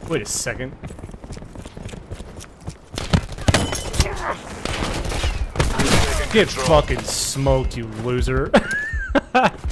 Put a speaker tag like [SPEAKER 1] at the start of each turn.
[SPEAKER 1] Wait a second. Get fucking smoked, you loser.